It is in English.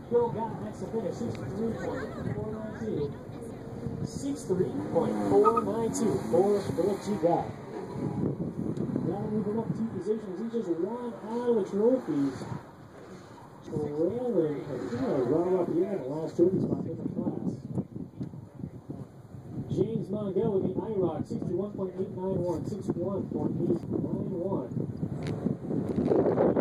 Bill got next to finish 63.492. 63.492 for Philip G. Gott. Now moving up 2 positions, he's just 1 out of the trophies. Trailing Rara Pierre in the last trophy spot in the class. James Mongell with the IROC, 61.891, 61.891.